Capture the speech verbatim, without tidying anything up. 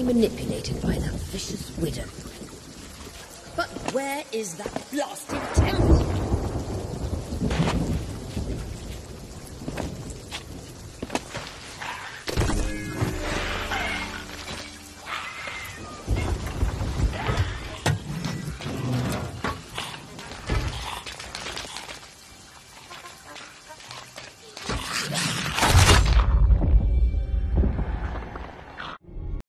manipulated by that vicious widow. But where is that blasted temple?